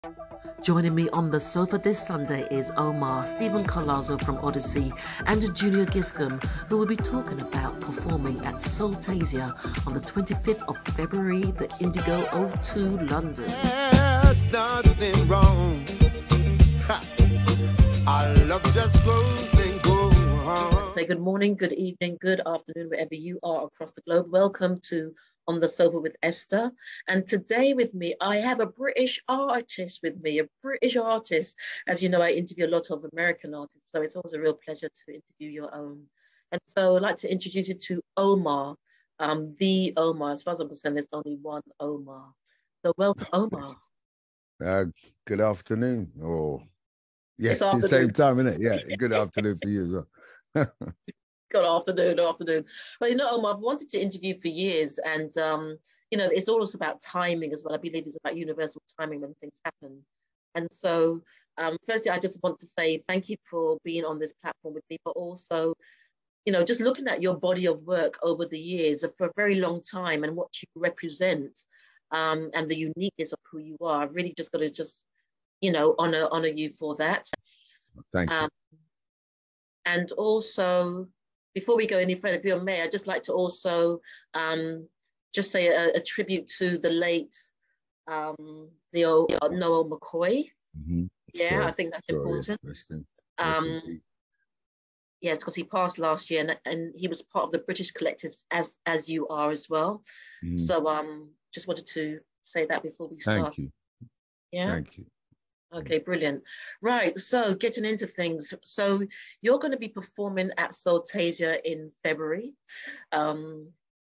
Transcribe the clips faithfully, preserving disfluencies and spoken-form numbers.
Joining me on the sofa this Sunday is Omar, Stephen Carlazzo from Odyssey, and Junior Giscombe, who will be talking about performing at Soultasia on the twenty-fifth of February, the Indigo O two London. There's nothing wrong. Ha. Our love just grows and goes on. Say good morning, good evening, good afternoon, wherever you are across the globe. Welcome to On the Sofa with Esther. And today with me, I have a British artist with me, a British artist. As you know, I interview a lot of American artists, so it's always a real pleasure to interview your own. And so I'd like to introduce you to Omar, um, the Omar. As far as I'm concerned, there's only one Omar. So welcome, Omar. Uh, good afternoon. Or yes, It's it's the same time, isn't it? Yeah, good afternoon for you as well. Good afternoon, good afternoon. Well, you know, Omar, I've wanted to interview for years, and um, you know, it's always about timing as well. I believe it's about universal timing when things happen. And so, um, firstly, I just want to say thank you for being on this platform with me, but also, you know, just looking at your body of work over the years for a very long time and what you represent, um, and the uniqueness of who you are. I've really just got to just, you know, honor honor you for that. Thank um, you. And also, before we go any further, if you may, I'd just like to also um, just say a, a tribute to the late um, Leo, uh, Noel McCoy. Mm-hmm. Yeah, Sure. I think that's Sure, important. yeah. Rest in, rest Um, in peace. yes, because he passed last year, and, and he was part of the British collectives, as as you are as well. Mhm. So um, just wanted to say that before we start. Thank you. Yeah. Thank you. Okay, brilliant. Right, so getting into things. So you're going to be performing at Soultasia in February. Um,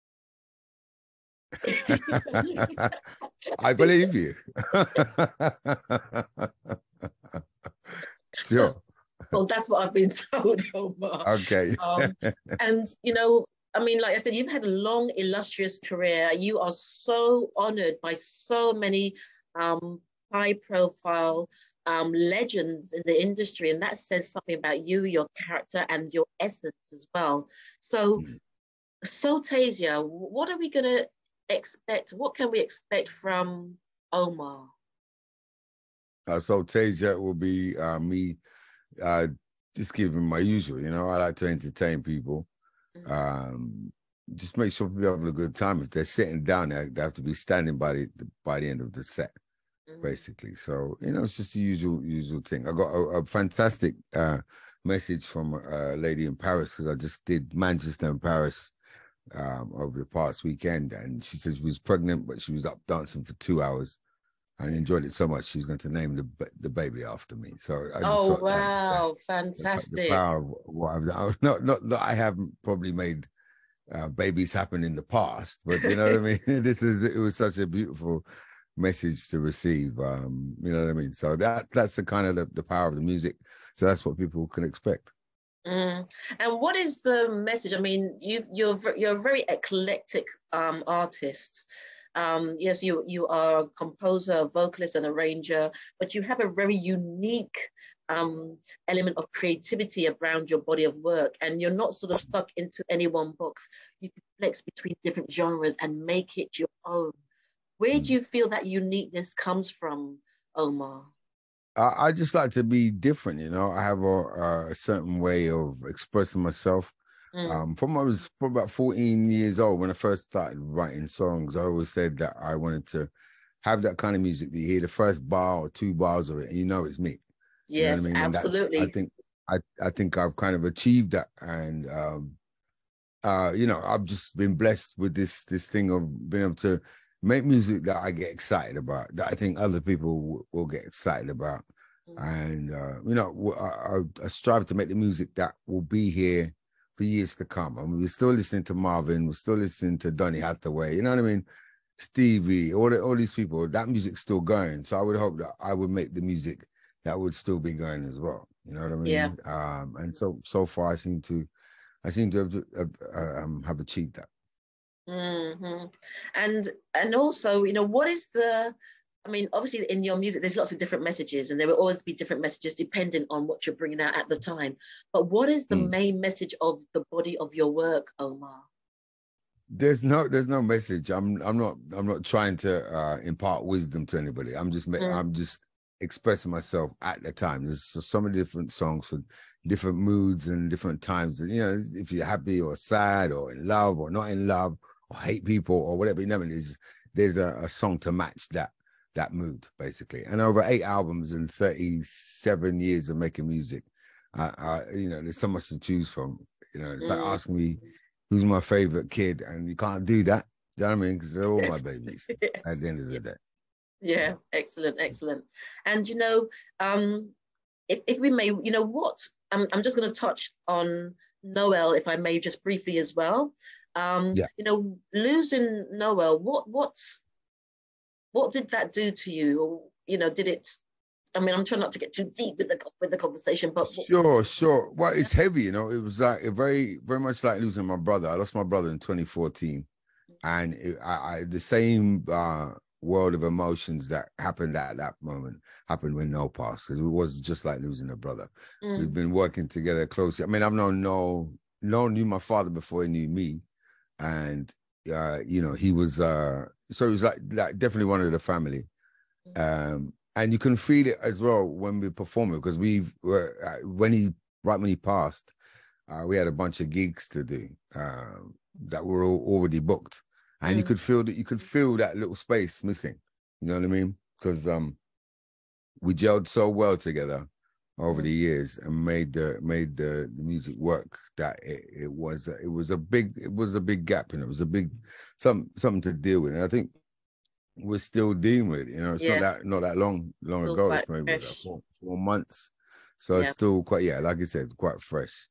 I believe you. Sure. Well, that's what I've been told, Omar. Okay. Um, and, you know, I mean, like I said, you've had a long, illustrious career. You are so honored by so many um, high-profile um, legends in the industry, and that says something about you, your character, and your essence as well. So, Mm. Soultasia, what are we going to expect? What can we expect from Omar? Uh, so Tasia will be uh, me uh, just giving my usual, you know, I like to entertain people. Mm-hmm. Um, just make sure people are having a good time. If they're sitting down, they, they have to be standing by the by the end of the set, Mm-hmm. basically. So, you know, it's just the usual usual thing. I got a, a fantastic uh, message from a lady in Paris, because I just did Manchester and Paris um, over the past weekend, and she said she was pregnant, but she was up dancing for two hours. I enjoyed it so much, she's going to name the the baby after me. So I just Oh, felt that's the, wow, the, fantastic. the power of what I've done. Not, not that I haven't probably made uh, babies happen in the past, but you know what I mean? This is, it was such a beautiful message to receive. Um, you know what I mean? So that that's the kind of the, the power of the music. So that's what people can expect. Mm. And what is the message? I mean, you've, you're you're a very eclectic um, artist. Um, yes, you you are a composer, a vocalist, and arranger, but you have a very unique um, element of creativity around your body of work, and you're not sort of stuck into any one box. You can flex between different genres and make it your own. Where do you feel that uniqueness comes from, Omar? I, I just like to be different, you know. I have a, a certain way of expressing myself. Mm. Um, from I was from about fourteen years old, when I first started writing songs, I always said that I wanted to have that kind of music that you hear the first bar or two bars of it, and you know it's me. Yes, you know what I mean? And absolutely. that's, I think I, I think I've kind of achieved that. And um, uh, you know, I've just been blessed with this this thing of being able to make music that I get excited about, that I think other people w- will get excited about. Mm. And uh, you know, I, I, I strive to make the music that will be here for years to come. I mean, we're still listening to Marvin, we're still listening to Donny Hathaway, you know what I mean? Stevie, all the, all these people, that music's still going. So I would hope that I would make the music that would still be going as well. You know what I mean? Yeah. Um, and so so far, I seem to, I seem to have, uh, um, have achieved that. Mm-hmm. And and also, you know, what is the? I mean, obviously, in your music, there's lots of different messages, and there will always be different messages depending on what you're bringing out at the time. But what is the mm. main message of the body of your work, Omar? There's no, there's no message. I'm, I'm not, I'm not trying to uh, impart wisdom to anybody. I'm just, mm. I'm just expressing myself at the time. There's so, so many different songs for different moods and different times. You know, if you're happy or sad or in love or not in love or hate people or whatever, you know, there's there's a, a song to match that that mood basically. And over eight albums and thirty-seven years of making music, uh, uh, you know, there's so much to choose from. You know, it's like mm. asking me who's my favorite kid, and you can't do that. Do you know what I mean? Because they're all yes. my babies yes. at the end of the day. Yeah, excellent, excellent. And you know, um, if if we may, you know, what I'm I'm just going to touch on Noel, if I may, just briefly as well. Um, yeah. You know, losing Noel, what what what did that do to you? Or you know, did it? I mean, I'm trying not to get too deep with the with the conversation, but sure, sure. Well, it's heavy, you know. It was like a very, very much like losing my brother. I lost my brother in twenty fourteen, and it, I, I the same uh, world of emotions that happened at that moment happened when Noel passed. It was just like losing a brother. Mm. We've been working together closely. I mean, I've known Noel. Noel knew my father before he knew me, and uh, you know, he was uh, so he was like, like definitely one of the family. Um, And you can feel it as well when we perform it, because we were uh, when he right when he passed, uh, we had a bunch of gigs to do uh, that were all already booked, and mm. you could feel that you could feel that little space missing. You know what I mean? Because um, we gelled so well together over mm. the years and made the made the, the music work that it, it was it was a big it was a big gap, and it was a big some something to deal with, and I think we're still dealing with it. You know, it's yes. not that not that long long still ago. It's maybe like four, four months, so yeah. it's still quite yeah, like I said, quite fresh.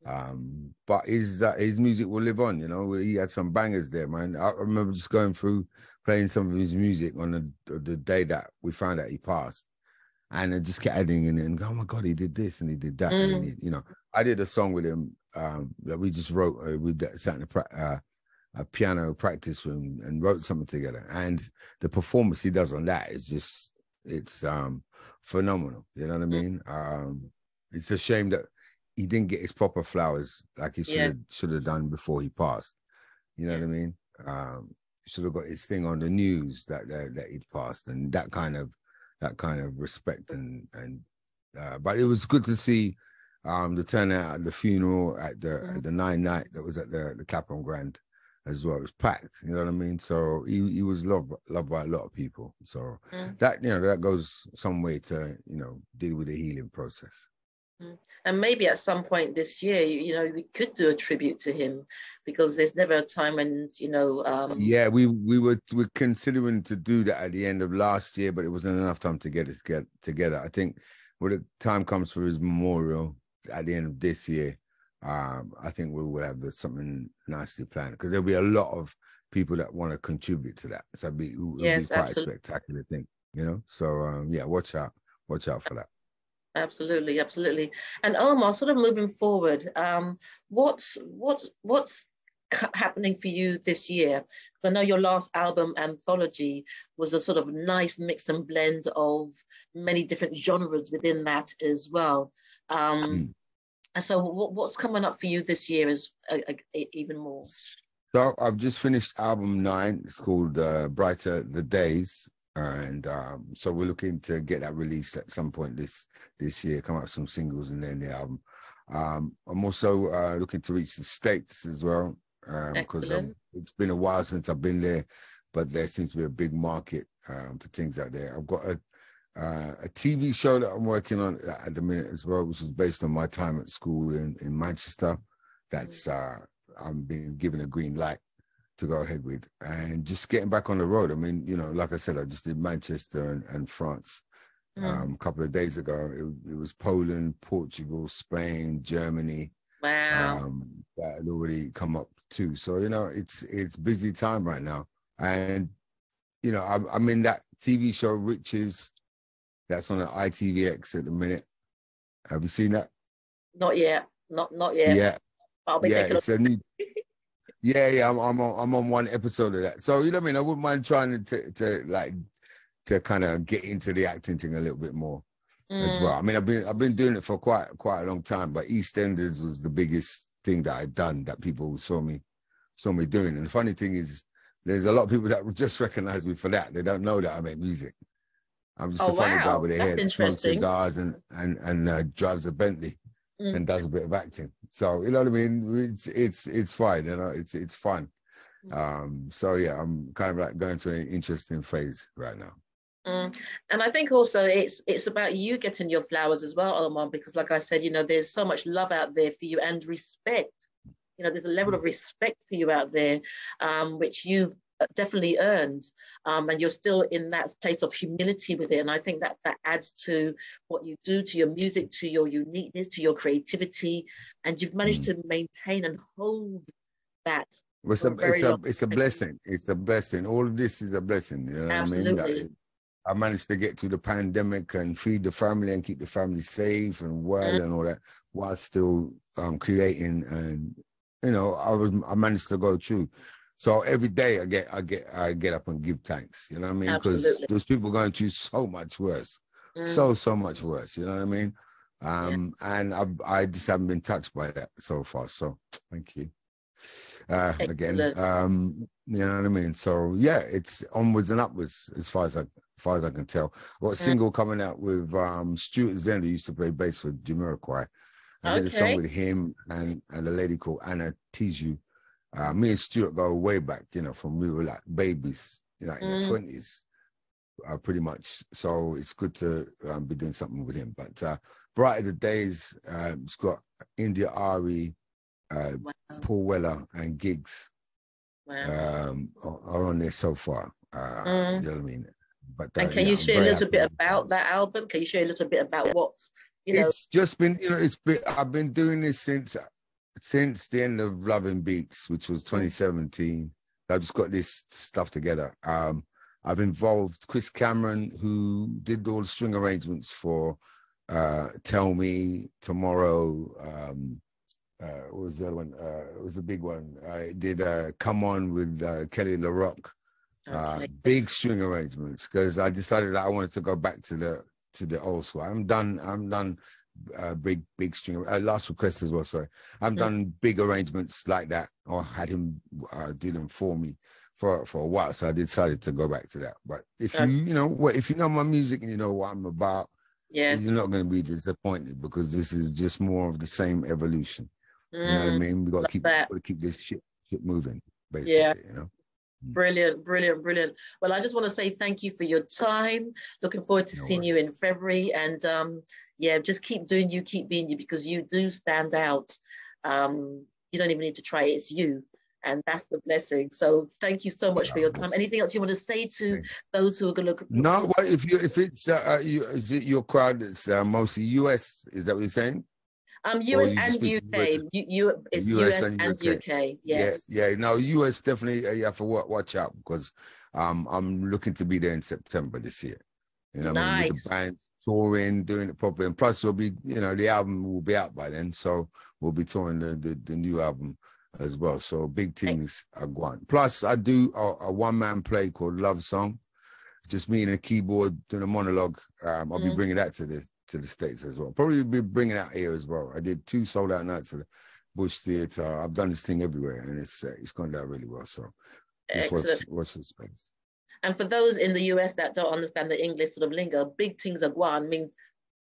Um, but his uh, his music will live on. You know, he had some bangers there, man. I remember just going through playing some of his music on the the day that we found out he passed, and then just kept adding in it and go, oh my god, he did this and he did that, mm. and he, you know, I did a song with him um, that we just wrote. Uh, we sat in a uh, a piano practice room and wrote something together, and the performance he does on that is just it's um phenomenal. You know what I mean? Um it's a shame that he didn't get his proper flowers like he should have yeah. should have done before he passed. You know yeah. what I mean? Um should have got his thing on the news that that, that he'd passed, and that kind of that kind of respect and and uh but it was good to see um the turnout at the funeral at the mm-hmm. at the nine night that was at the the Clapham Grand as well. It was packed, you know what I mean? So he, he was loved loved by a lot of people. So mm. that, you know, that goes some way to, you know, deal with the healing process. Mm. And maybe at some point this year, you, you know, we could do a tribute to him, because there's never a time when, you know. Um... Yeah, we we were we were considering to do that at the end of last year, but it wasn't enough time to get it to get together. I think when the time comes for his memorial at the end of this year, Um, I think we will have something nicely planned, because there'll be a lot of people that want to contribute to that. So it'll be, it'll yes, be quite absolutely. a spectacular thing, you know? So, um, yeah, watch out. Watch out for that. Absolutely, absolutely. And Omar, sort of moving forward, um, what's, what's, what's happening for you this year? Because I know your last album, Anthology, was a sort of nice mix and blend of many different genres within that as well. Um, mm. And so what's coming up for you this year is uh, uh, even more? So I've just finished album nine. It's called uh, Brighter the Days. And um, so we're looking to get that released at some point this this year, come out with some singles and then the album. Um, I'm also uh, looking to reach the States as well, because um, it's been a while since I've been there, but there seems to be a big market um, for things out there. I've got a Uh, a T V show that I'm working on at the minute as well, which is based on my time at school in, in Manchester. That's uh, I'm being given a green light to go ahead with, and just getting back on the road. I mean, you know, like I said, I just did Manchester and, and France mm. um, a couple of days ago. It, it was Poland, Portugal, Spain, Germany. Wow, um, that had already come up too. So you know, it's it's busy time right now, and you know, I'm, I'm in that T V show Riches. That's on the I T V X at the minute. Have you seen that? Not yet. Not not yet. Yeah. I'll be yeah, taking it's a new, Yeah, yeah. I'm I'm on, I'm on one episode of that. So you know what I mean? I wouldn't mind trying to to like to kind of get into the acting thing a little bit more mm. as well. I mean, I've been I've been doing it for quite quite a long time, but EastEnders was the biggest thing that I'd done that people saw me saw me doing. And the funny thing is, there's a lot of people that just recognize me for that. They don't know that I make music. I'm just Oh, a funny guy wow. with a That's head, smokes interesting. cigars and and and uh, drives a Bentley Mm. and does a bit of acting. So you know what I mean? It's it's it's fine, you know. It's it's fun. Mm. Um. So yeah, I'm kind of like going through an interesting phase right now. Mm. And I think also it's it's about you getting your flowers as well, Omar, because like I said, you know, there's so much love out there for you and respect. You know, there's a level of respect for you out there, um, which you've definitely earned, um, and you're still in that place of humility with it. And I think that that adds to what you do, to your music, to your uniqueness, to your creativity, and you've managed Mm. to maintain and hold that. Well, it's for a a very it's a long it's a time. blessing. It's a blessing. All of this is a blessing. You know what I mean? Absolutely. That- I managed to get through the pandemic and feed the family and keep the family safe and well Mm. and all that while still um, creating. And you know, I was I managed to go through. So every day I get I get I get up and give thanks. You know what I mean? Because Absolutely. those people going through so much worse, Mm. so so much worse. You know what I mean? Um, and I I just haven't been touched by that so far. So thank you. Uh, again, Excellent. um, you know what I mean. So yeah, it's onwards and upwards as far as I, as far as I can tell. I've got a Mm. single coming out with um, Stuart Zen, who used to play bass for Jamiroquai. I did a song Okay. with him and and a lady called Anna Tijoux. Uh, me and Stuart go way back, you know, from we were like babies, you know, in Mm. the twenties, uh, pretty much. So it's good to um, be doing something with him. But uh, Brighter the Days, uh, it's got India Ari, uh, Wow. Paul Weller, and Gigs Wow. um, are, are on there so far. Uh, Mm. You know what I mean? But uh, And can yeah, you I'm share a very little happy bit with it. about that album? Can you share a little bit about what, you know? It's just been, you know, it's been. I've been doing this since since the end of Loving Beats, which was twenty seventeen. I just got this stuff together. Um, I've involved Chris Cameron, who did all the string arrangements for uh, Tell Me, Tomorrow. Um, uh, what was the other one? Uh, it was a big one. I did uh, Come On with uh, Kelly LaRock. Uh, Okay. big string arrangements, because I decided that I wanted to go back to the to the old school. I'm done. I'm done. Uh, big big string. Uh, Last Request as well. Sorry, I've Mm. done big arrangements like that, or had him uh, do them for me for for a while. So I decided to go back to that. But if you Okay. you know what, if you know my music and you know what I'm about, Yes. you're not going to be disappointed, because this is just more of the same evolution. You know what I Mm. mean? We got to Love keep that. got to keep this shit shit moving, basically. Yeah. You know. Brilliant, brilliant, brilliant. Well, I just want to say thank you for your time. Looking forward to No seeing you worries. in February. And um, yeah, just keep doing you, keep being you, because you do stand out. Um, you don't even need to try it, it's you. And that's the blessing. So thank you so much for Oh, your time. that's- Anything else you want to say to Thank those who are going to look? look No, forward to- well, if you if it's uh, uh, you, is it your crowd that's uh, mostly U S? Is that what you're saying? Um, Or U S you just and speak U K. U S? You, you, it's U U S S and and U K. U K. Yes. Yeah, yeah. No, U S definitely. Uh, you have to wa- watch out, because um, I'm looking to be there in September this year. You know what I mean? With Nice. the band touring, doing it properly, and plus we'll be, you know, the album will be out by then, so we'll be touring the the, the new album as well. So big things are going. Plus, I do a, a one man play called Love Song. Just me and a keyboard doing a monologue. Um, I'll be Mm. bringing that to the to the States as well. Probably be bringing that here as well. I did two sold out nights at the Bush Theatre. I've done this thing everywhere, and it's uh, it's gone down really well. So just watch Excellent. watch the space. And for those in the U S that don't understand the English sort of lingo, big things are guan means.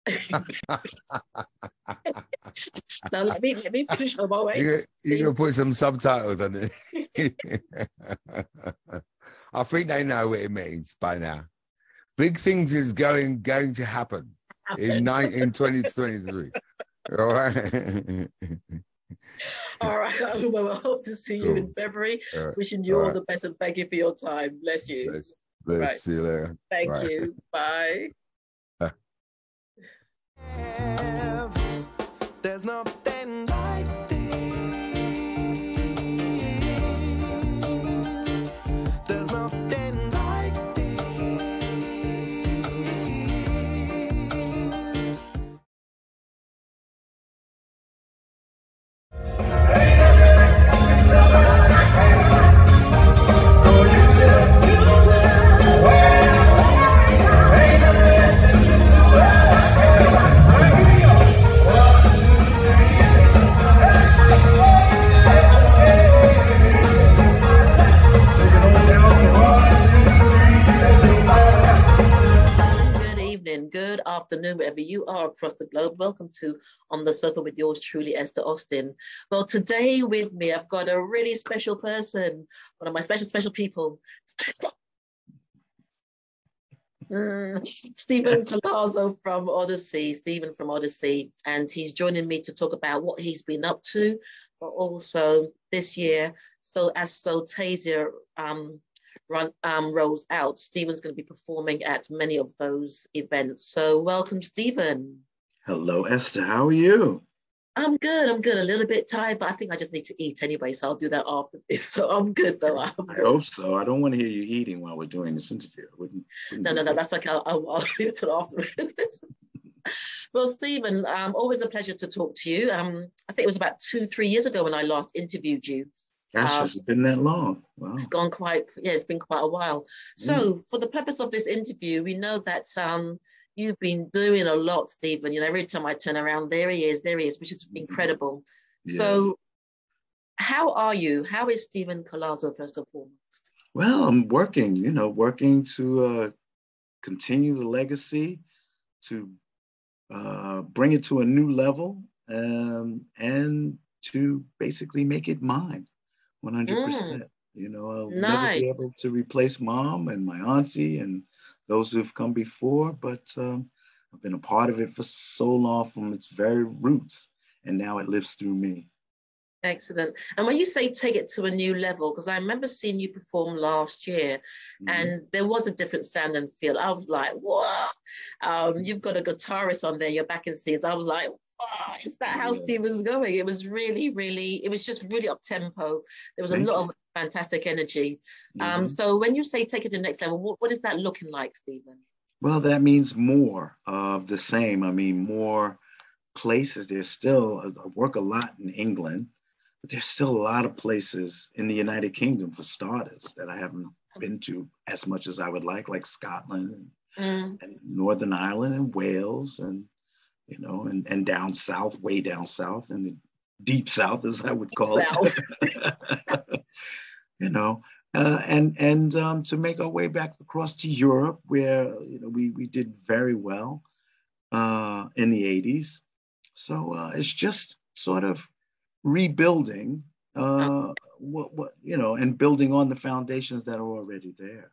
Now let me let me finish on my way. You you gonna put some subtitles on it. I think they know what it means by now. Big things is going going to happen in nine in twenty twenty-three. All right. All right. Well, I hope to see you in Cool. February. All right. Wishing you All all right. the best and thank you for your time. Bless you. Let's let's Right. see you later. Thank Bye. you. Bye. There's nothing like this. There's nothing like this. Hey, afternoon, wherever you are across the globe. Welcome to On the Sofa with yours truly, Esther Austin. Well, today with me, I've got a really special person, one of my special, special people. Mm, Stephen Palazzo from Odyssey, Stephen from Odyssey, and he's joining me to talk about what he's been up to, but also this year. So as Soultasia um, run um, rolls out, Stephen's going to be performing at many of those events. So welcome, Stephen. Hello, Esther. How are you? I'm good. I'm good. A little bit tired, but I think I just need to eat anyway. So I'll do that after this. So I'm good though. I'm I good. hope so. I don't want to hear you eating while we're doing this interview. Wouldn't, wouldn't No, be no, no. good. That's okay. I'll, I'll, I'll leave it till afterwards. Well, Stephen, um, always a pleasure to talk to you. Um, I think it was about two, three years ago when I last interviewed you. Gosh, Um, has it been that long? Wow. it's gone quite, yeah, it's been quite a while. So Mm. for the purpose of this interview, we know that um, you've been doing a lot, Stephen. You know, every time I turn around, there he is, there he is, which is incredible. Yes. So how are you? How is Stephen Palazzo, first and foremost? Well, I'm working, you know, working to uh, continue the legacy, to uh, bring it to a new level, um, and to basically make it mine, one hundred percent. You know, I'll never Nice. be able to replace mom and my auntie and those who've come before, but um, I've been a part of it for so long from its very roots, and now it lives through me. Excellent. And when you say take it to a new level, because I remember seeing you perform last year, Mhm. and there was a different sound and feel. I was like, "What? Um, you've got a guitarist on there, you're back in scenes." I was like, "Wow, is that how Yeah. Stephen's going?" It was really, really, it was just really up tempo. There was a Thank lot you. of fantastic energy. Um, Mhm. so when you say take it to the next level, what, what is that looking like, Stephen? Well, that means more of the same. I mean, more places. There's still, I work a lot in England, but there's still a lot of places in the United Kingdom, for starters, that I haven't been to as much as I would like, like Scotland Mm, and Northern Ireland and Wales, and you know, and, and down south, way down south, and the deep south, as I would call South. it. You know, uh, and and um, to make our way back across to Europe, where you know we we did very well uh, in the eighties. So uh, it's just sort of rebuilding uh, what what you know, and building on the foundations that are already there.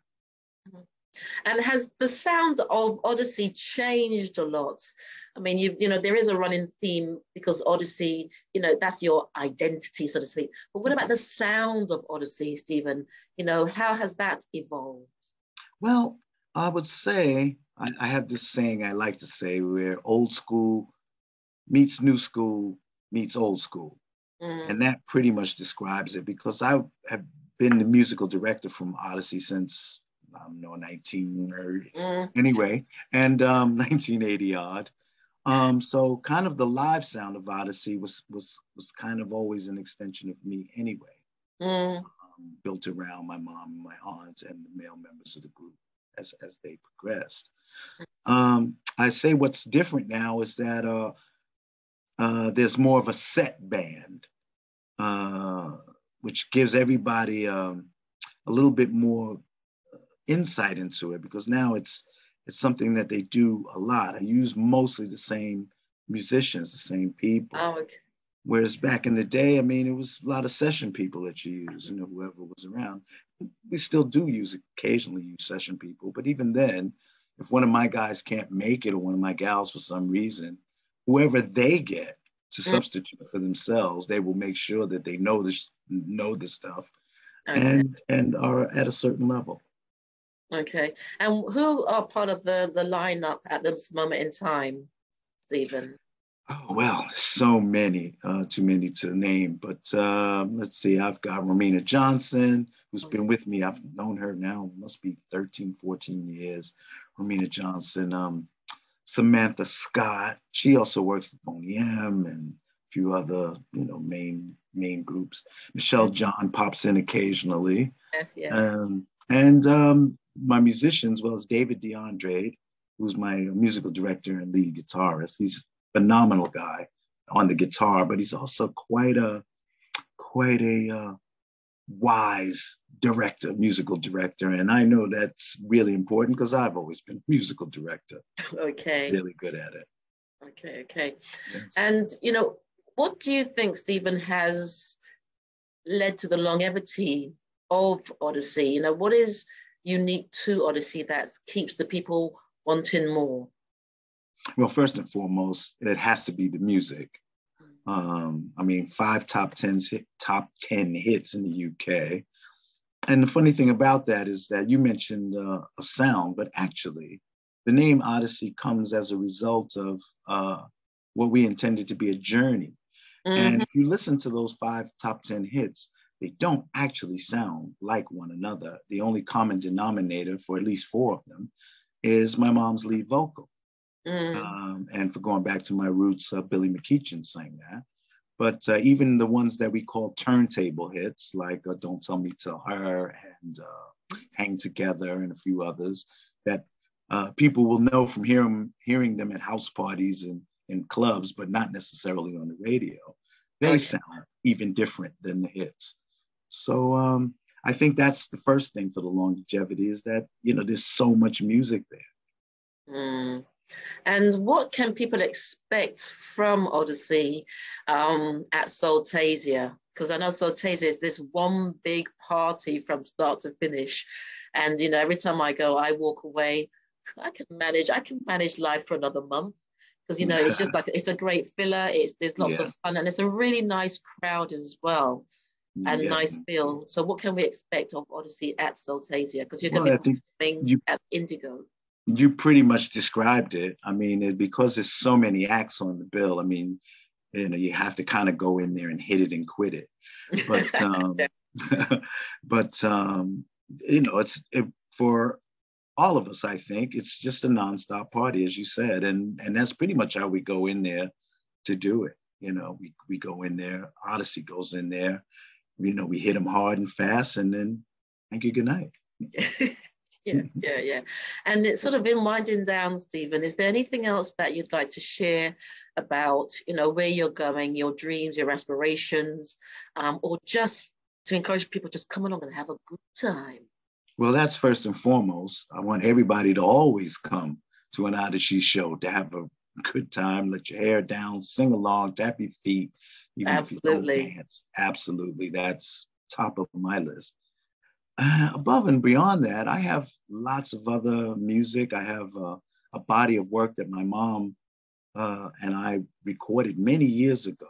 And has the sound of Odyssey changed a lot? I mean, you you know, there is a running theme because Odyssey, you know, that's your identity, so to speak. But what about the sound of Odyssey, Stephen? You know, how has that evolved? Well, I would say I, I have this saying I like to say, where old school meets new school meets old school. Mm, And that pretty much describes it, because I have been the musical director from Odyssey since, I don't know, nineteen, or mm, anyway, and um, nineteen eighty odd. Um, so kind of the live sound of Odyssey was was was kind of always an extension of me anyway, mm, um, built around my mom and my aunts and the male members of the group as as they progressed. Um, I say what's different now is that uh, uh, there's more of a set band, uh, which gives everybody um, a little bit more insight into it, because now it's it's something that they do a lot. I use mostly the same musicians, the same people. oh, okay. Whereas back in the day, I mean, it was a lot of session people that you use, you know, whoever was around. We still do use occasionally use session people, but even then, if one of my guys can't make it, or one of my gals for some reason, whoever they get to Mm, substitute for themselves, they will make sure that they know this know this stuff, okay. and and are at a certain level. Okay. And who are part of the the lineup at this moment in time, Stephen? Oh, well, so many, uh, too many to name. But um, let's see, I've got Romina Johnson, who's been with me. I've known her now, must be thirteen, fourteen years. Romina Johnson, um, Samantha Scott. She also works with Boney M and a few other, you know, main main groups. Michelle Mm, John pops in occasionally. yes, yes. Um, and um, my musicians, well as David DeAndre, who's my musical director and lead guitarist. He's a phenomenal guy on the guitar, but he's also quite a quite a uh, wise director, musical director. And I know that's really important because I've always been a musical director. Okay. Really good at it. Okay, okay. Yes. And, you know, what do you think, Stephen, has led to the longevity of Odyssey? You know, what is unique to Odyssey that keeps the people wanting more? Well, first and foremost, it has to be the music. Um, I mean, five top tens, hit, top ten hits in the U K. And the funny thing about that is that you mentioned uh, a sound, but actually the name Odyssey comes as a result of uh, what we intended to be a journey. Mm-hmm. And if you listen to those five top ten hits, they don't actually sound like one another. The only common denominator for at least four of them is my mom's lead vocal. Mm. Um, and for going back to my roots, uh, Billy McEachin sang that. But uh, even the ones that we call turntable hits, like uh, Don't Tell Me Tell Her and uh, Hang Together and a few others that uh, people will know from hearing, hearing them at house parties and in clubs, but not necessarily on the radio. They okay. sound even different than the hits. So um, I think that's the first thing for the longevity is that, you know, there's so much music there. Mm. And what can people expect from Odyssey um, at Soultasia? Because I know Soultasia is this one big party from start to finish. And, you know, every time I go, I walk away, I can manage, I can manage life for another month. Because, you know, it's just like, it's a great filler. It's, there's lots yeah. of fun and it's a really nice crowd as well. And yes. nice feel. So what can we expect of Odyssey at Soultasia? Because you're going well, to be playing you, at Indigo. You pretty much described it. I mean, it, because there's so many acts on the bill, I mean, you know, you have to kind of go in there and hit it and quit it. But, um, but um, you know, it's it, for all of us, I think, it's just a nonstop party, as you said. And, and that's pretty much how we go in there to do it. You know, we, we go in there, Odyssey goes in there, you know, we hit them hard and fast and then thank you, good night. Yeah, yeah, yeah. And it's sort of in winding down, Stephen, is there anything else that you'd like to share about, you know, where you're going, your dreams, your aspirations, um, or just to encourage people just come along and have a good time? Well, that's first and foremost. I want everybody to always come to an Odyssey show, to have a good time, let your hair down, sing along, tap your feet. Even Absolutely. If you don't dance. Absolutely. That's top of my list. Uh, above and beyond that, I have lots of other music. I have uh, a body of work that my mom uh, and I recorded many years ago.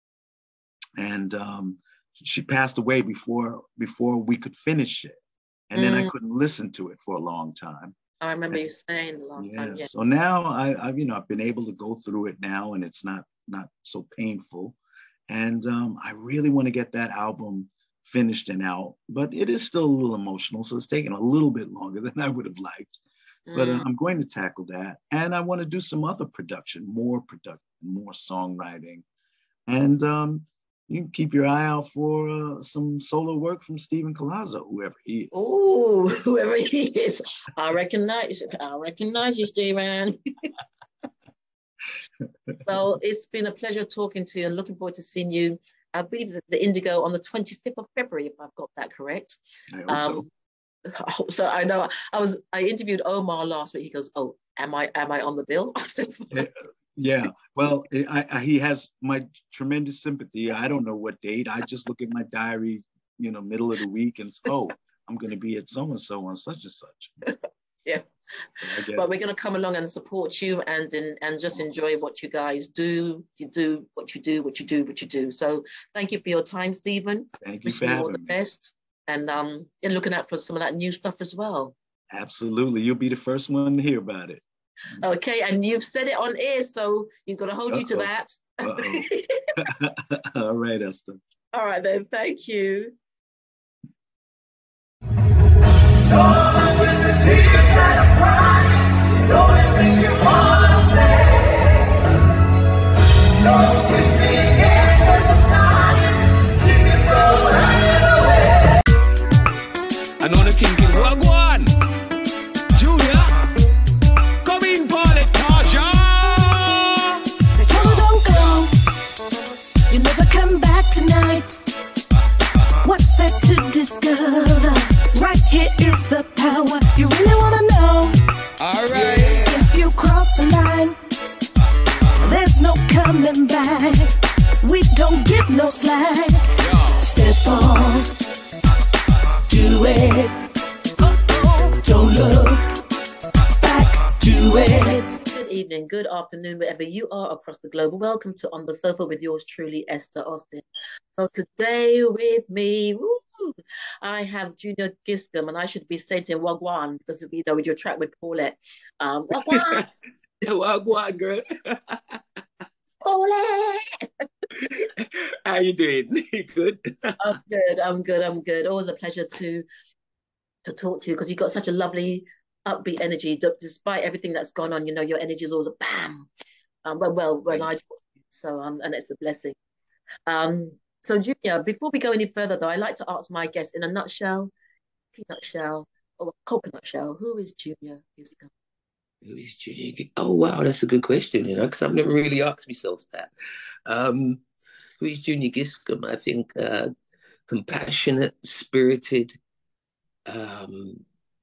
And um, she passed away before, before we could finish it. And mm. then I couldn't listen to it for a long time. I remember and, you saying the last yes. time. Yeah. So now I, I've, you know, I've been able to go through it now and it's not, not so painful. And um, I really want to get that album finished and out, but it is still a little emotional. So it's taken a little bit longer than I would have liked, mm. but uh, I'm going to tackle that. And I want to do some other production, more production, more songwriting. And um, you can keep your eye out for uh, some solo work from Stephen Collazo, whoever he is. Oh, whoever he is. I recognize, I recognize you, Stephen. Well, it's been a pleasure talking to you and looking forward to seeing you. I believe it's the Indigo on the twenty-fifth of February, if I've got that correct. I hope um, so. so I know I was I interviewed Omar last week. He goes, "Oh, am I am I on the bill?" I said, yeah. Well, I, I, he has my tremendous sympathy. I don't know what date. I just look at my diary, you know, middle of the week, and oh, I'm going to be at so and so on such and such. Yeah. But we're going to come along and support you and in, and just enjoy what you guys do. You do what you do, what you do, what you do. So thank you for your time, Stephen. Thank you Wishing for you all having the me. best. And um, and looking out for some of that new stuff as well. Absolutely. You'll be the first one to hear about it. Okay. And you've said it on air, so you've got to hold Uh-oh. you to that. All right, Esther. All right, then. Thank you. Don't with the tears that are crying, don't make you wanna stay. Don't kiss me again, 'cause I'm dying, keep me from running away. I know the thinking, well, go on. Julia, come in, Paulette, Tasha. Oh, don't go. You never come back tonight. What's that to do? coming back. We don't give no slack. Step on, do it. Don't look back, do it. Good evening, good afternoon, wherever you are across the globe. Welcome to On the Sofa with yours truly, Esther Austin. So today with me, woo, I have Junior Giscombe, and I should be saying to him Wagwan, because you know, with your track with Paulette. Um, Wagwan! Wagwan, girl. Paulette! How you doing? Good? I'm good, I'm good, I'm good. Always a pleasure to to talk to you, because you've got such a lovely upbeat energy. D- despite everything that's gone on, you know, your energy is always a bam. Um, well, well, when I talk to you, so um, and it's a blessing. Um, so Junior, before we go any further, though, I like to ask my guests in a nutshell, peanut shell, or a coconut shell, who is Junior Giscombe? Who is Junior? Oh, wow, that's a good question, you know, because I've never really asked myself that. Um, who is Junior Giscombe? I think uh, compassionate, spirited, um,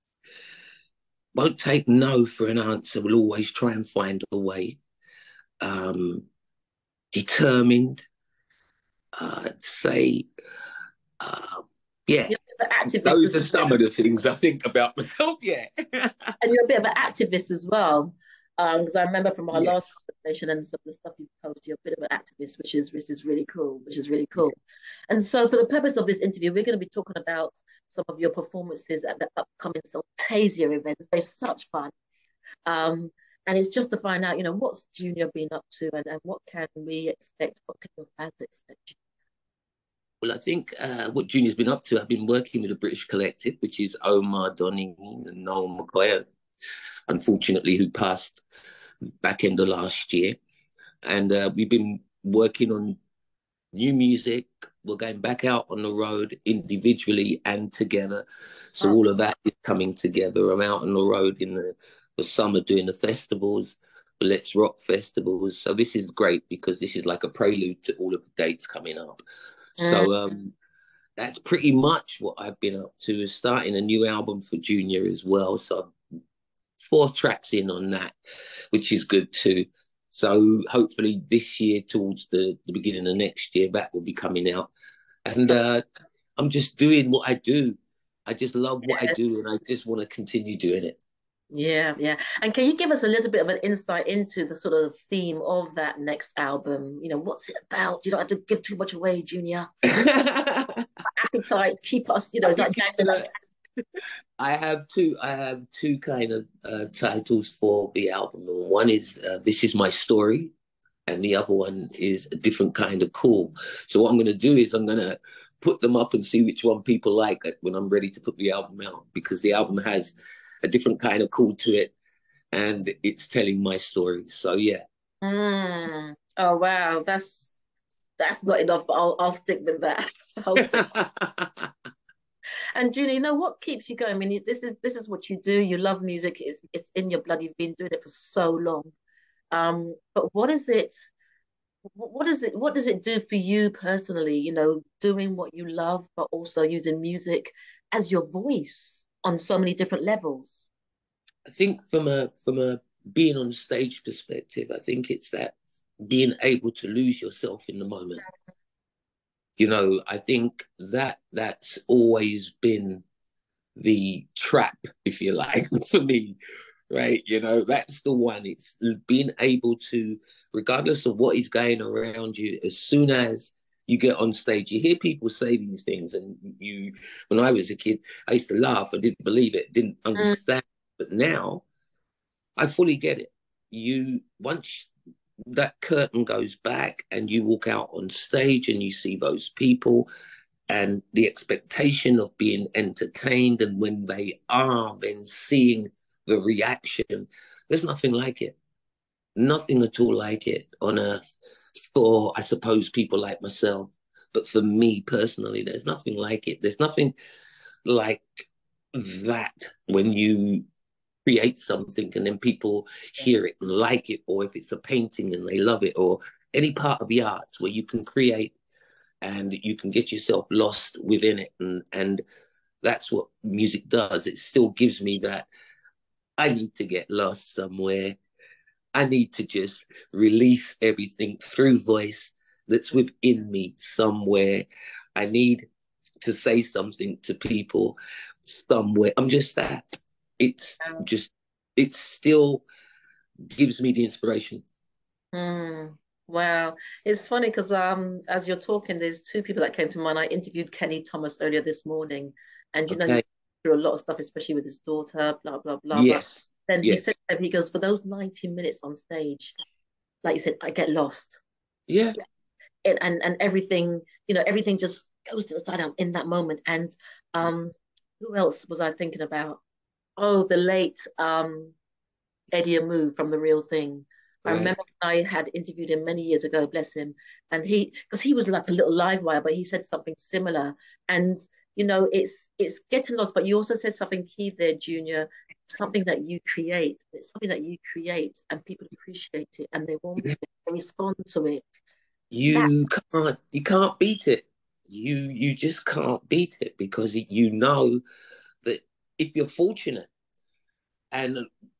won't take no for an answer, will always try and find a way. Um, determined, uh, I'd say, uh, yeah. Those are some of the things I think about myself, yeah. And you're a bit of an activist as well, because um, I remember from our yes. last conversation and some of the stuff you posted, you're a bit of an activist, which is which is really cool, which is really cool. And so for the purpose of this interview, we're going to be talking about some of your performances at the upcoming Soultasia events. They're such fun. Um, and it's just to find out, you know, what's Junior been up to, and, and what can we expect, what can your fans expect? Well, I think uh, what Junior's been up to, I've been working with a British collective, which is Omar Donning and Noel McCoy, unfortunately, who passed back end of last year. And uh, we've been working on new music. We're going back out on the road individually and together. So all of that is coming together. I'm out on the road in the, the summer doing the festivals, the Let's Rock festivals. So this is great because this is like a prelude to all of the dates coming up. So um, that's pretty much what I've been up to, is starting a new album for Junior as well. So I'm four tracks in on that, which is good too. So hopefully this year, towards the, the beginning of next year, that will be coming out. And uh, I'm just doing what I do. I just love what I do, and I just want to continue doing it. Yeah, yeah. And can you give us a little bit of an insight into the sort of theme of that next album? You know, what's it about? You don't have to give too much away, Junior. Appetite, keep us, you know, it's like gonna, I have two I have two kind of uh, titles for the album. One is uh, This Is My Story, and the other one is A Different Kind of Cool. So what I'm gonna do is I'm gonna put them up and see which one people like when I'm ready to put the album out, because the album has a different kind of cool to it, and it's telling my story. So yeah. Mm. Oh wow, that's that's not enough, but I'll I'll stick with that. I'll stick. And Julie, you know what keeps you going? I mean, this is this is what you do. You love music. It's it's in your blood. You've been doing it for so long. Um, but what is it? What is it? What does it do for you personally? You know, doing what you love, but also using music as your voice on so many different levels. I think from a from a being on stage perspective, I think it's that being able to lose yourself in the moment. You know, I think that that's always been the trap, if you like, for me, right? You know, that's the one. It's being able to, regardless of what is going around you, as soon as you get on stage, you hear people say these things, and you, when I was a kid, I used to laugh. I didn't believe it, didn't understand. Mm. But now I fully get it. You, once that curtain goes back and you walk out on stage and you see those people and the expectation of being entertained, and when they are, then seeing the reaction, there's nothing like it. Nothing at all like it on earth for, I suppose, people like myself. But for me personally, there's nothing like it. There's nothing like that when you create something and then people hear it and like it, or if it's a painting and they love it, or any part of the arts where you can create and you can get yourself lost within it. And, and that's what music does. It still gives me that I need to get lost somewhere. I need to just release everything through voice that's within me somewhere. I need to say something to people somewhere. I'm just that. It's just, it still gives me the inspiration. Mm, wow. It's funny because um, as you're talking, there's two people that came to mind. I interviewed Kenny Thomas earlier this morning, and you know, Okay. he's through a lot of stuff, especially with his daughter, blah, blah, blah. But Yes. then he said, Yes. he goes, for those ninety minutes on stage, like you said, I get lost. Yeah. And, and and everything, you know, everything just goes to the side in that moment. And um, who else was I thinking about? Oh, the late um Eddie Amu from The Real Thing. I Right. remember when I had interviewed him many years ago, bless him, and he, because he was like a little live wire, but he said something similar. And you know, it's it's getting lost, but you also said something key there, Junior, something that you create. It's something that you create, and people appreciate it, and they want it, they respond to it. That You can't, you can't beat it. You, you just can't beat it because you know that if you're fortunate, and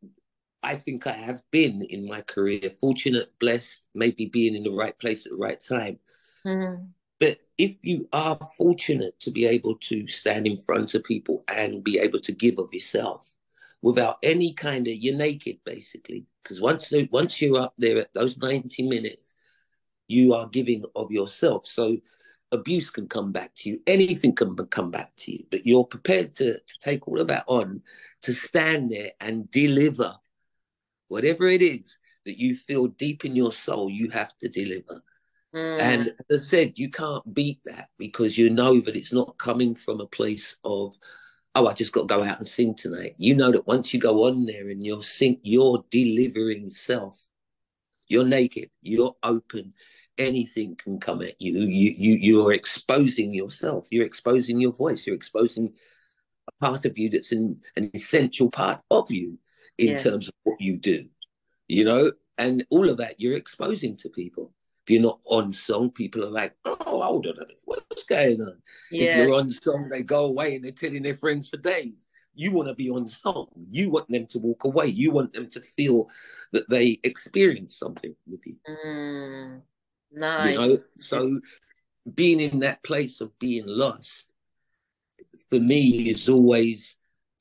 I think I have been in my career fortunate, blessed, maybe being in the right place at the right time. mm, But if you are fortunate to be able to stand in front of people and be able to give of yourself without any kind of, you're naked basically. Because once, once you're up there at those ninety minutes, you are giving of yourself. So abuse can come back to you. Anything can come back to you. But you're prepared to, to take all of that on, to stand there and deliver whatever it is that you feel deep in your soul, you have to deliver. mm, And as I said, you can't beat that because you know that it's not coming from a place of, oh, I just got to go out and sing tonight. You know that once you go on there and you're sing, you're delivering self. You're naked. You're open. Anything can come at you. You you you're exposing yourself. You're exposing your voice. You're exposing a part of you that's an, an essential part of you in yeah, terms of what you do. You know, and all of that you're exposing to people. If you're not on song, people are like, oh, hold on a minute, what's going on? If yeah, you're on song, they go away and they're telling their friends for days. You want to be on song. You want them to walk away. You want them to feel that they experience something with you. mm, You nice. know, so being in that place of being lost, for me, is always,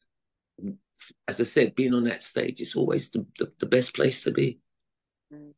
as I said, being on that stage is always the, the, the best place to be. Mm,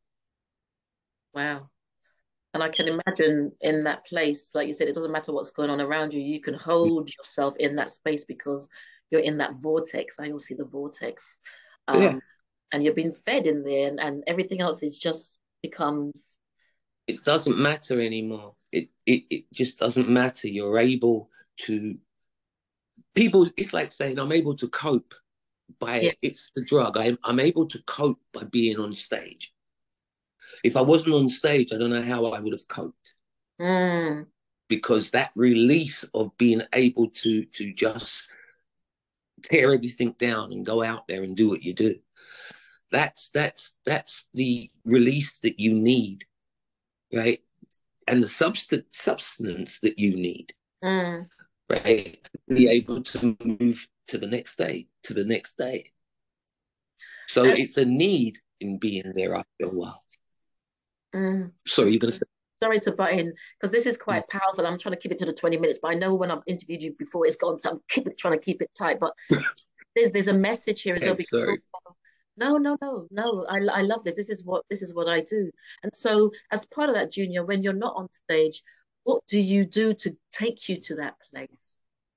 wow. And I can imagine in that place, like you said, it doesn't matter what's going on around you, you can hold yourself in that space because you're in that vortex. I always see the vortex. Yeah. Um, and you're being fed in there, and, and everything else is just becomes. It doesn't matter anymore. It, it it just doesn't matter. You're able to, people, it's like saying I'm able to cope Yeah. by, it's the drug. I'm, I'm able to cope by being on stage. If I wasn't on stage, I don't know how I would have coped. Mm, Because that release of being able to to just tear everything down and go out there and do what you do, that's that's that's the release that you need, right? And the substance substance that you need, mm. right? Be able to move to the next day, to the next day. So And, it's a need in being there after a while. mm, Sorry, you're gonna say. sorry to butt in because this is quite powerful. I'm trying to keep it to the twenty minutes, but I know when I've interviewed you before, it's gone. So I'm keep it, trying to keep it tight. But there's there's a message here as well Okay, because sorry. no, no, no, no. I, I love this. This is what this is what I do. And so, as part of that, Junior, when you're not on stage, what do you do to take you to that place?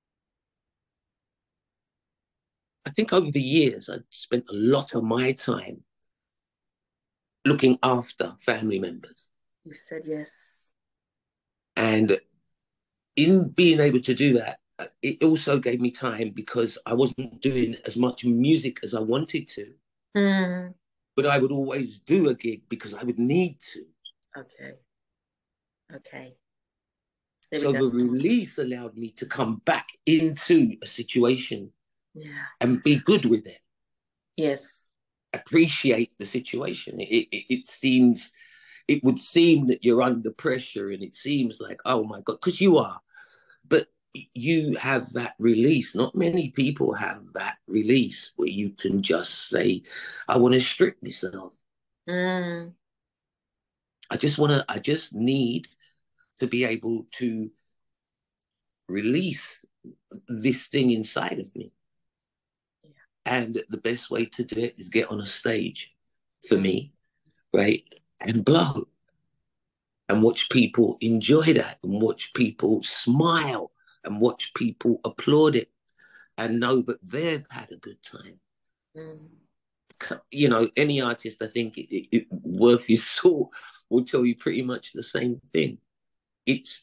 I think over the years, I spent a lot of my time looking after family members. You said yes. And in being able to do that, it also gave me time because I wasn't doing as much music as I wanted to. Mm, But I would always do a gig because I would need to. okay. Okay. There we So go. the release allowed me to come back into a situation Yeah. and be good with it. Yes. Appreciate the situation. It, it, it seems, it would seem that you're under pressure and it seems like, oh my God, because you are. But you have that release. Not many people have that release where you can just say, I want to strip myself. Mm. I just want to, I just need to be able to release this thing inside of me. Yeah. And the best way to do it is get on a stage for mm. me, right? And blow. And watch people enjoy that, and watch people smile, and watch people applaud it, and know that they've had a good time. Mm. You know, any artist, I think, it, it, it, worth his salt will tell you pretty much the same thing. It's,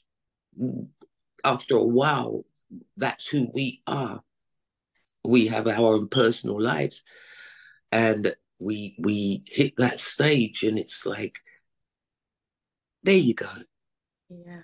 after a while, that's who we are. We have our own personal lives, and we we hit that stage, and it's like, there you go. Yeah.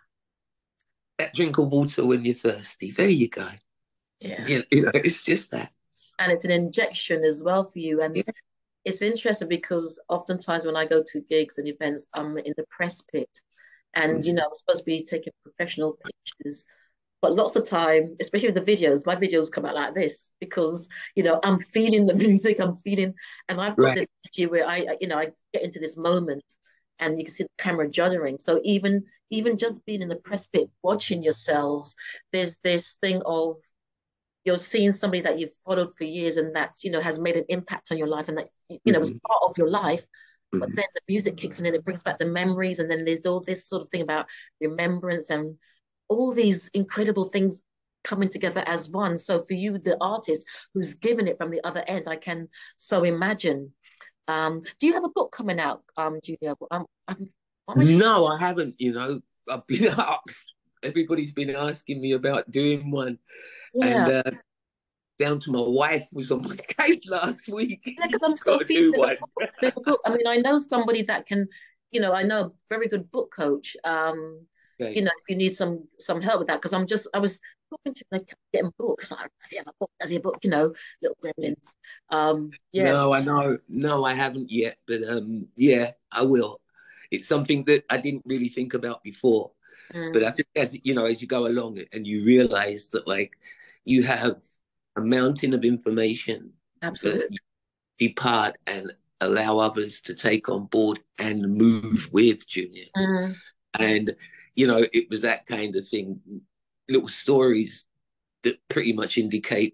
That drink of water when you're thirsty. There you go. Yeah. You know, you know, it's just that. And it's an injection as well for you. And yeah. it's interesting because oftentimes when I go to gigs and events, I'm in the press pit. And, mm-hmm. you know, I'm supposed to be taking professional pictures. But lots of time, especially with the videos, my videos come out like this because, you know, I'm feeling the music, I'm feeling, and I've got right. this energy where I, you know, I get into this moment. And you can see the camera juddering. So even even just being in the press pit, watching yourselves, there's this thing of you're seeing somebody that you've followed for years and that, you know, has made an impact on your life and that, you mm-hmm. know, was part of your life. Mm-hmm. But then the music kicks in and it brings back the memories. And then there's all this sort of thing about remembrance and all these incredible things coming together as one. So for you, the artist who's given it from the other end, I can so imagine. Um, do you have a book coming out, um, Junior? Um, I'm, I'm no, I haven't. You know, I've been asked. Everybody's been asking me about doing one, yeah. and uh, down to my wife was on my case last week. Yeah, because I'm so feeling there's a, book, there's a book. I mean, I know somebody that can, you know, I know a very good book coach. Um, okay. You know, if you need some some help with that, because I'm just, I was talking to like getting books. Like, does he have a book? Does he have a book? You know, little gremlins. Um, yes. No, I know. No, I haven't yet. But um, yeah, I will. It's something that I didn't really think about before. Mm. But I think as you know, as you go along and you realize that like you have a mountain of information. Absolutely. That you depart and allow others to take on board and move with, Junior. Mm. And you know, it was that kind of thing. Little stories that pretty much indicate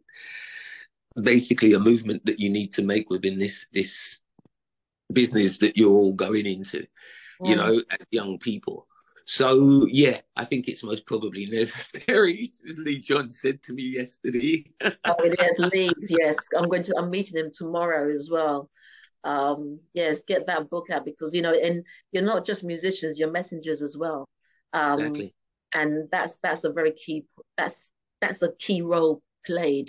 basically a movement that you need to make within this this business that you're all going into, mm. you know, as young people. So yeah, I think it's most probably necessary, as Lee John said to me yesterday. Oh, it is Lee's, yes. I'm going to I'm meeting him tomorrow as well. Um, yes, get that book out because you know, and you're not just musicians, you're messengers as well. Um, exactly. And that's that's a very key that's that's a key role played.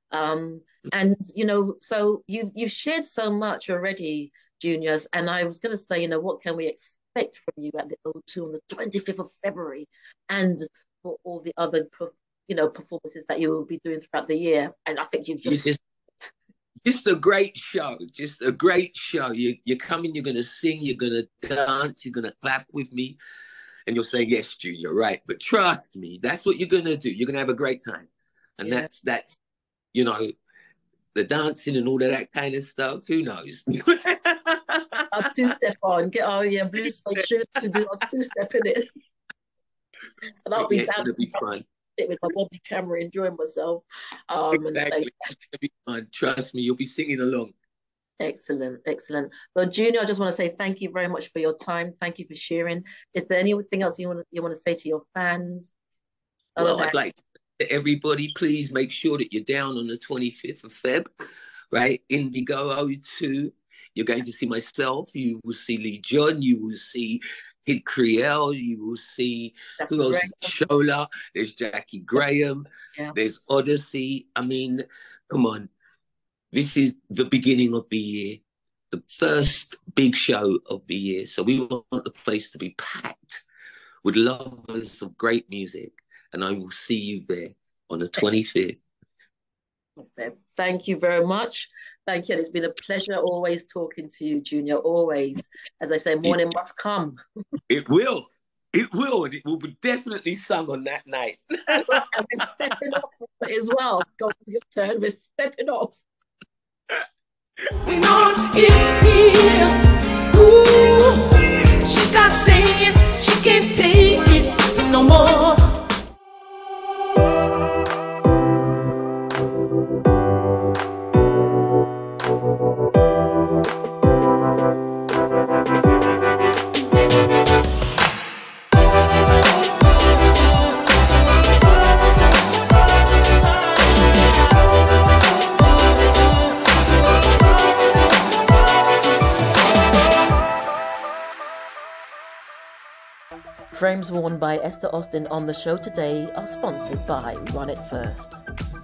Um, and you know, so you've you've shared so much already, Juniors. And I was going to say, you know, what can we expect from you at the O two on the twenty-fifth of February, and for all the other, you know, performances that you will be doing throughout the year? And I think you've just just, just a great show, just a great show. You you're coming, you're going to sing, you're going to dance, you're going to clap with me. And you'll say, yes, Junior, right. But trust me, that's what you're going to do. You're going to have a great time. And yeah. that's, that's, you know, the dancing and all of that kind of stuff. Who knows? I'll two-step on. Get oh yeah, blue suede shoes to do a two-step in it. And I'll yeah, be down to be fun. With my Bobby camera, enjoying myself. Um, exactly. And it's gonna be fun. Trust me, you'll be singing along. Excellent, excellent. Well, Junior, I just want to say thank you very much for your time. Thank you for sharing. Is there anything else you want to, you want to say to your fans? Well, I'd like to everybody, please make sure that you're down on the twenty-fifth of Feb, right? Indigo O two. You're going to see myself. You will see Lee John. You will see Kid Creole. You will see That's who else? Graham. Shola. There's Jackie Graham. Yeah. There's Odyssey. I mean, come on. This is the beginning of the year, the first big show of the year. So we want the place to be packed with lovers of great music. And I will see you there on the twenty-fifth. Thank you very much. Thank you. It's been a pleasure always talking to you, Junior, always. As I say, morning it, must come. It will. It will. And it will be definitely sung on that night. And we're stepping off as well. Go your turn. We're stepping off. We're not in here. She starts saying she can't take it no more. Frames worn by Esther Austin on the show today are sponsored by Run It First.